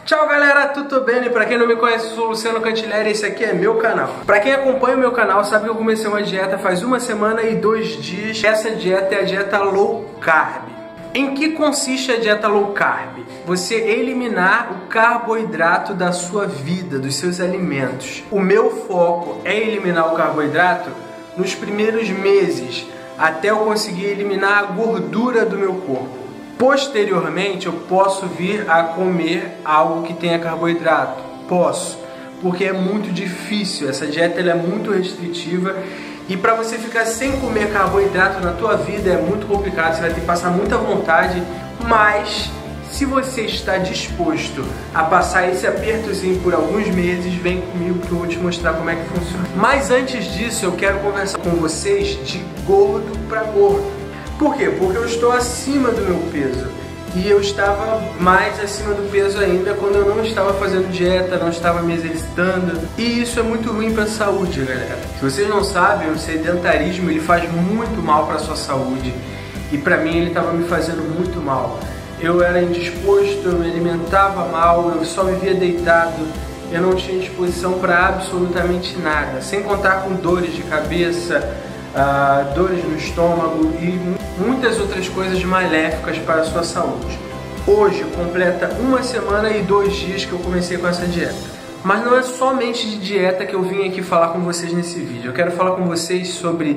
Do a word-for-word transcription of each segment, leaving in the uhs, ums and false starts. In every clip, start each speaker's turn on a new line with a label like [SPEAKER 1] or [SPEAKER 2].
[SPEAKER 1] Tchau galera, tudo bem? Pra quem não me conhece, eu sou o Luciano Cantilleri e esse aqui é meu canal. Pra quem acompanha o meu canal sabe que eu comecei uma dieta faz uma semana e dois dias. Essa dieta é a dieta low carb. Em que consiste a dieta low carb? Você eliminar o carboidrato da sua vida, dos seus alimentos. O meu foco é eliminar o carboidrato nos primeiros meses, até eu conseguir eliminar a gordura do meu corpo. Posteriormente, eu posso vir a comer algo que tenha carboidrato. Posso, porque é muito difícil. Essa dieta ela é muito restritiva e para você ficar sem comer carboidrato na tua vida é muito complicado. Você vai ter que passar muita vontade, mas se você está disposto a passar esse apertozinho por alguns meses, vem comigo que eu vou te mostrar como é que funciona. Mas antes disso, eu quero conversar com vocês de gordo para gordo. Por quê? Porque eu estou acima do meu peso e eu estava mais acima do peso ainda quando eu não estava fazendo dieta, não estava me exercitando, e isso é muito ruim para a saúde, galera. Se vocês não sabem, o sedentarismo ele faz muito mal para a sua saúde e para mim ele estava me fazendo muito mal. Eu era indisposto, eu me alimentava mal, eu só vivia deitado, eu não tinha disposição para absolutamente nada, sem contar com dores de cabeça, Uh, dores no estômago e muitas outras coisas maléficas para a sua saúde. Hoje completa uma semana e dois dias que eu comecei com essa dieta. Mas não é somente de dieta que eu vim aqui falar com vocês nesse vídeo. Eu quero falar com vocês sobre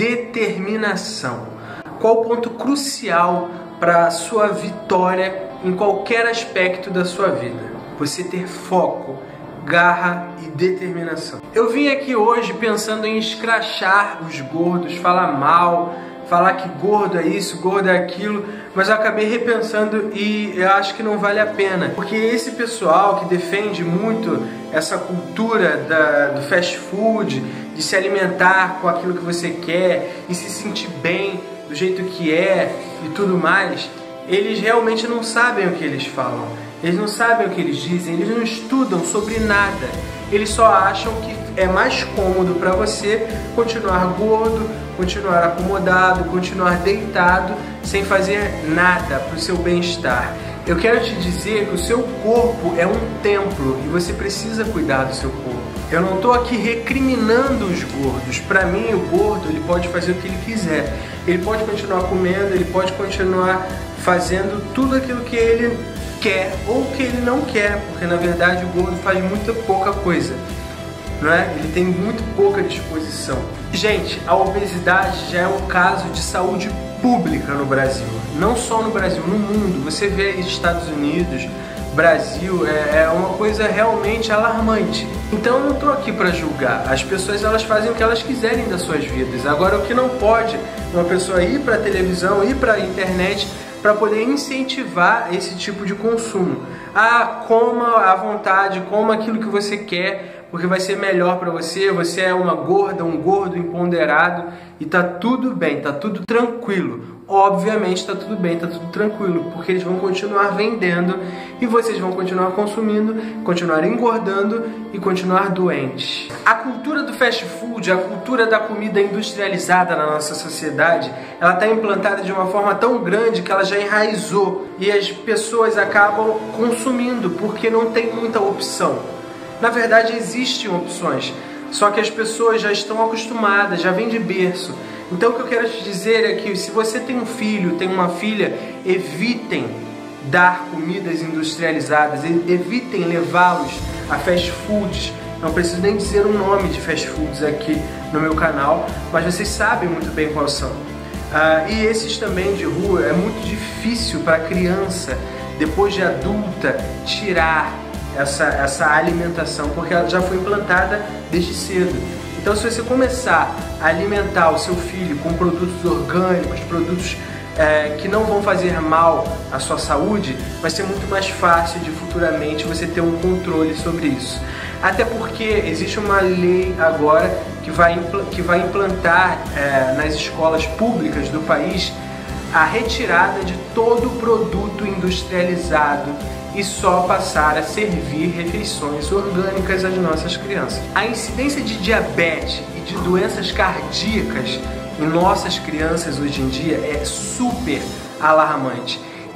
[SPEAKER 1] determinação. Qual o ponto crucial para a sua vitória em qualquer aspecto da sua vida? Você ter foco, garra e determinação. Eu vim aqui hoje pensando em escrachar os gordos, falar mal, falar que gordo é isso, gordo é aquilo, mas eu acabei repensando e eu acho que não vale a pena, porque esse pessoal que defende muito essa cultura da, do fast food, de se alimentar com aquilo que você quer e se sentir bem do jeito que é e tudo mais, eles realmente não sabem o que eles falam. Eles não sabem o que eles dizem, eles não estudam sobre nada. Eles só acham que é mais cômodo para você continuar gordo, continuar acomodado, continuar deitado, sem fazer nada para o seu bem-estar. Eu quero te dizer que o seu corpo é um templo e você precisa cuidar do seu corpo. Eu não estou aqui recriminando os gordos. Para mim, o gordo ele pode fazer o que ele quiser. Ele pode continuar comendo, ele pode continuar fazendo tudo aquilo que ele quer ou que ele não quer, porque na verdade o gordo faz muita pouca coisa, não é? Ele tem muito pouca disposição. Gente, a obesidade já é um caso de saúde pública no Brasil, não só no Brasil, no mundo. Você vê aí Estados Unidos, Brasil, é, é uma coisa realmente alarmante. Então eu não estou aqui para julgar. As pessoas elas fazem o que elas quiserem das suas vidas. Agora o que não pode é uma pessoa ir para a televisão, ir para a internet para poder incentivar esse tipo de consumo. Ah, coma à vontade, coma aquilo que você quer, porque vai ser melhor para você, você é uma gorda, um gordo empoderado e tá tudo bem, tá tudo tranquilo. Obviamente tá tudo bem, tá tudo tranquilo, porque eles vão continuar vendendo e vocês vão continuar consumindo, continuar engordando e continuar doentes. A cultura do fast food, a cultura da comida industrializada na nossa sociedade, ela está implantada de uma forma tão grande que ela já enraizou e as pessoas acabam consumindo porque não tem muita opção. Na verdade existem opções, só que as pessoas já estão acostumadas, já vêm de berço. Então o que eu quero te dizer é que se você tem um filho, tem uma filha, evitem dar comidas industrializadas, evitem levá-los a fast foods. Não preciso nem dizer o nome de fast foods aqui no meu canal, mas vocês sabem muito bem quais são. Ah, e esses também de rua é muito difícil para a criança, depois de adulta, tirar essa, essa alimentação, porque ela já foi implantada desde cedo. Então se você começar a alimentar o seu filho com produtos orgânicos, produtos é, que não vão fazer mal à sua saúde, vai ser muito mais fácil de futuramente você ter um controle sobre isso. Até porque existe uma lei agora que vai, que vai implantar é, nas escolas públicas do país a retirada de todo produto industrializado e só passar a servir refeições orgânicas às nossas crianças. A incidência de diabetes e de doenças cardíacas em nossas crianças hoje em dia é super alarmante.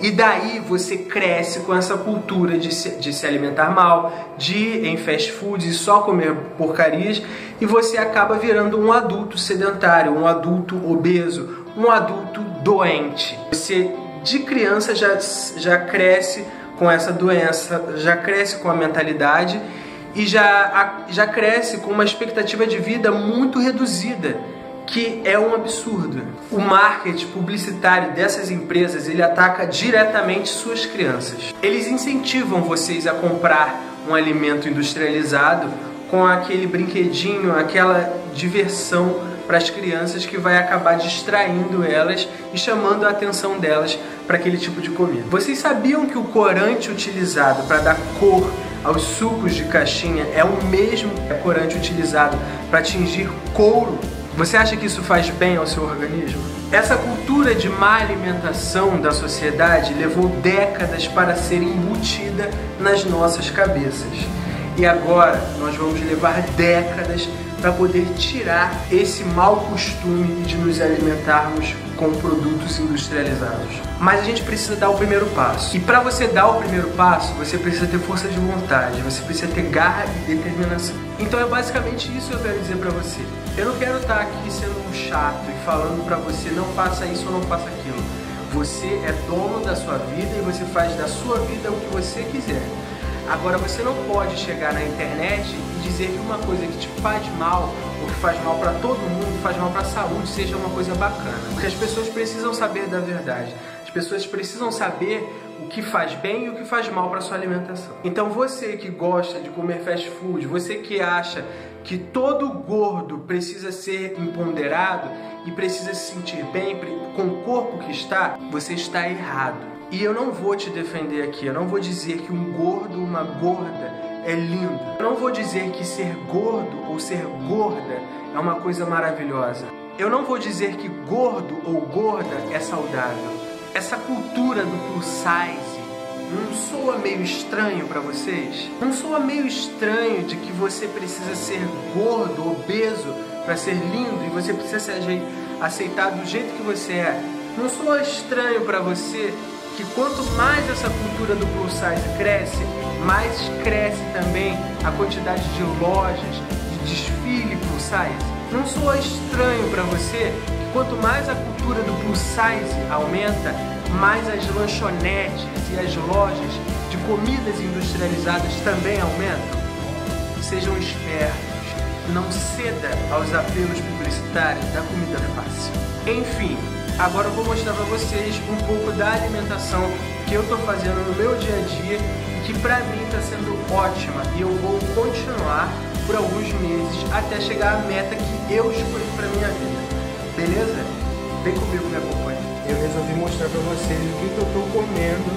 [SPEAKER 1] E daí você cresce com essa cultura de se, de se alimentar mal, de ir em fast food e só comer porcarias, e você acaba virando um adulto sedentário, um adulto obeso, um adulto doente. Você de criança já, já cresce com essa doença, já cresce com a mentalidade e já, já cresce com uma expectativa de vida muito reduzida, que é um absurdo. O marketing publicitário dessas empresas, ele ataca diretamente suas crianças. Eles incentivam vocês a comprar um alimento industrializado com aquele brinquedinho, aquela diversão para as crianças que vai acabar distraindo elas e chamando a atenção delas para aquele tipo de comida. Vocês sabiam que o corante utilizado para dar cor aos sucos de caixinha é o mesmo corante utilizado para tingir couro? Você acha que isso faz bem ao seu organismo? Essa cultura de má alimentação da sociedade levou décadas para ser embutida nas nossas cabeças. E agora nós vamos levar décadas para poder tirar esse mau costume de nos alimentarmos com produtos industrializados. Mas a gente precisa dar o primeiro passo. E para você dar o primeiro passo, você precisa ter força de vontade, você precisa ter garra e determinação. Então é basicamente isso que eu quero dizer para você. Eu não quero estar aqui sendo um chato e falando para você não faça isso ou não faça aquilo. Você é dono da sua vida e você faz da sua vida o que você quiser. Agora, você não pode chegar na internet e dizer que uma coisa que te faz mal, ou que faz mal para todo mundo, faz mal para a saúde, seja uma coisa bacana. Porque as pessoas precisam saber da verdade. As pessoas precisam saber o que faz bem e o que faz mal para sua alimentação. Então, você que gosta de comer fast food, você que acha que todo gordo precisa ser empoderado e precisa se sentir bem com o corpo que está, você está errado. E eu não vou te defender aqui, eu não vou dizer que um gordo ou uma gorda é lindo. Eu não vou dizer que ser gordo ou ser gorda é uma coisa maravilhosa. Eu não vou dizer que gordo ou gorda é saudável. Essa cultura do plus size não soa meio estranho para vocês? Não soa meio estranho de que você precisa ser gordo, obeso para ser lindo e você precisa ser aceitado do jeito que você é? Não soa estranho para você que quanto mais essa cultura do plus size cresce, mais cresce também a quantidade de lojas, de desfile plus size? Não soa estranho para você que quanto mais a cultura do plus size aumenta, mais as lanchonetes e as lojas de comidas industrializadas também aumentam? Sejam espertos, não ceda aos apelos publicitários da comida fácil. Enfim, agora eu vou mostrar para vocês um pouco da alimentação que eu estou fazendo no meu dia a dia e que para mim está sendo ótima, e eu vou continuar por alguns meses até chegar à meta que eu escolhi para minha vida. Beleza? Vem comigo, me acompanha. Eu resolvi mostrar para vocês o que, que eu estou comendo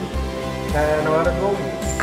[SPEAKER 1] é, na hora do almoço.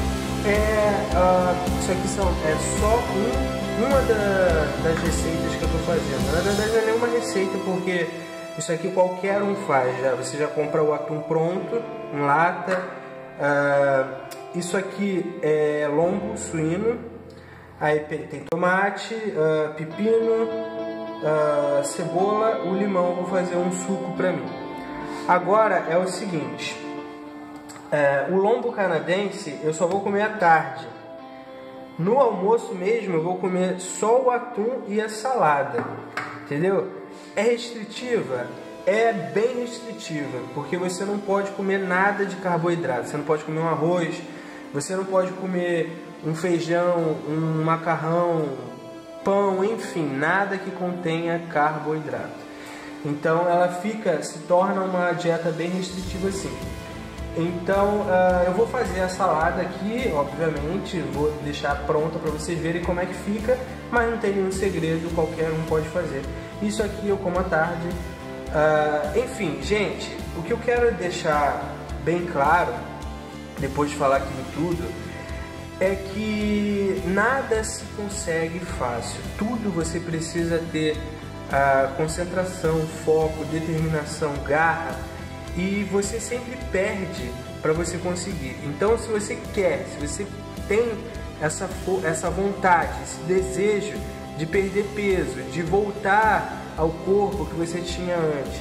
[SPEAKER 1] É, uh, isso aqui são, é só um, uma da, das receitas que eu estou fazendo. Na verdade não é nenhuma receita, porque isso aqui qualquer um faz. Já, você já compra o atum pronto, em lata. Uh, isso aqui é lombo suíno. Aí tem tomate, uh, pepino, uh, cebola, o limão. Vou fazer um suco para mim. Agora é o seguinte. Uh, o lombo canadense eu só vou comer à tarde. No almoço mesmo eu vou comer só o atum e a salada. Entendeu? É restritiva? É bem restritiva, porque você não pode comer nada de carboidrato. Você não pode comer um arroz, você não pode comer um feijão, um macarrão, pão, enfim, nada que contenha carboidrato. Então ela fica, se torna uma dieta bem restritiva assim. Então uh, eu vou fazer a salada aqui, obviamente, vou deixar pronta para vocês verem como é que fica, mas não tem nenhum segredo, qualquer um pode fazer. Isso aqui eu como à tarde. Uh, enfim, gente, o que eu quero deixar bem claro, depois de falar aquilo tudo, é que nada se consegue fácil. Tudo você precisa ter uh, concentração, foco, determinação, garra, e você sempre perde para você conseguir. Então, se você quer, se você tem essa, essa vontade, esse desejo de perder peso, de voltar ao corpo que você tinha antes,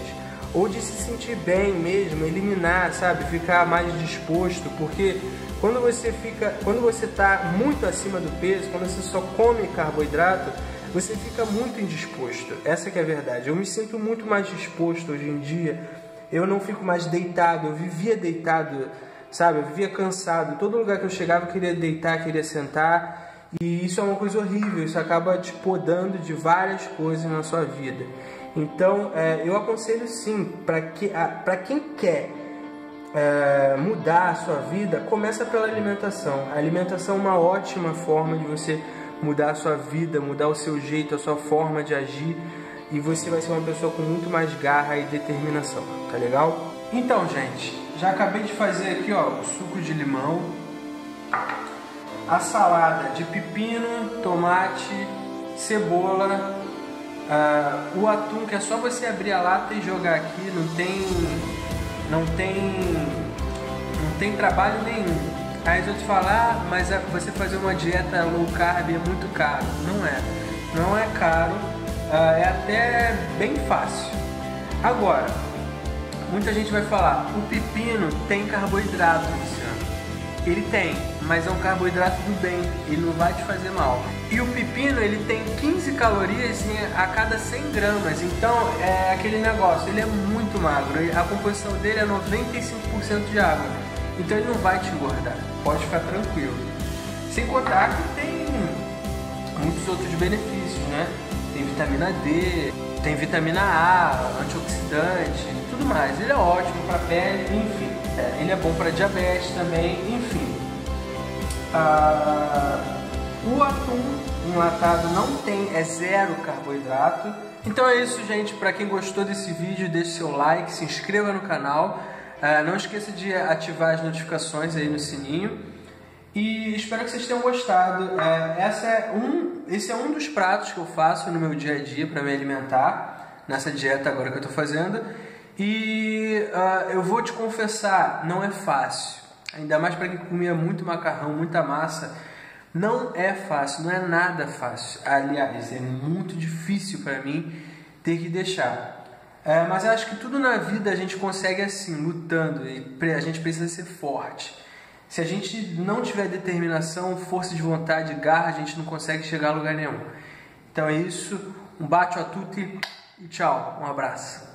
[SPEAKER 1] ou de se sentir bem mesmo, eliminar, sabe, ficar mais disposto, porque quando você fica, quando você está muito acima do peso, quando você só come carboidrato, você fica muito indisposto. Essa que é a verdade. Eu me sinto muito mais disposto hoje em dia. Eu não fico mais deitado. Eu vivia deitado, sabe? Eu vivia cansado. Todo lugar que eu chegava eu queria deitar, queria sentar. E isso é uma coisa horrível. Isso acaba te podando de várias coisas na sua vida. Então, é, eu aconselho sim, para que, para quem quer é, mudar a sua vida, começa pela alimentação. A alimentação é uma ótima forma de você mudar a sua vida, mudar o seu jeito, a sua forma de agir, e você vai ser uma pessoa com muito mais garra e determinação, tá legal? Então, gente, já acabei de fazer aqui, ó, o suco de limão, a salada de pepino, tomate, cebola, uh, o atum, que é só você abrir a lata e jogar aqui, não tem, não tem, não tem trabalho nenhum. Aí eu te falar, ah, mas você fazer uma dieta low carb é muito caro. Não é. Não é caro, é até bem fácil. Agora, muita gente vai falar, o pepino tem carboidrato, Luciano. Ele tem, mas é um carboidrato do bem, ele não vai te fazer mal. E o pepino, ele tem quinze calorias a cada cem gramas, então é aquele negócio, ele é muito magro, a composição dele é noventa e cinco por cento de água. Então ele não vai te engordar, pode ficar tranquilo. Sem contar que tem muitos outros benefícios, né? Tem vitamina D, tem vitamina A, antioxidante, tudo mais. Ele é ótimo para pele, enfim. É, ele é bom para diabetes também, enfim. Ah, o atum enlatado não tem, é zero carboidrato. Então é isso, gente. Para quem gostou desse vídeo, deixe seu like, se inscreva no canal. Uh, não esqueça de ativar as notificações aí no sininho. E espero que vocês tenham gostado. Uh, essa é um, esse é um dos pratos que eu faço no meu dia a dia para me alimentar, nessa dieta agora que eu estou fazendo. E uh, eu vou te confessar, não é fácil. Ainda mais para quem comia muito macarrão, muita massa. Não é fácil, não é nada fácil. Aliás, é muito difícil para mim ter que deixar. É, mas eu acho que tudo na vida a gente consegue assim, lutando, e a gente precisa ser forte. Se a gente não tiver determinação, força de vontade, garra, a gente não consegue chegar a lugar nenhum. Então é isso, um bacio a tutti e tchau, um abraço.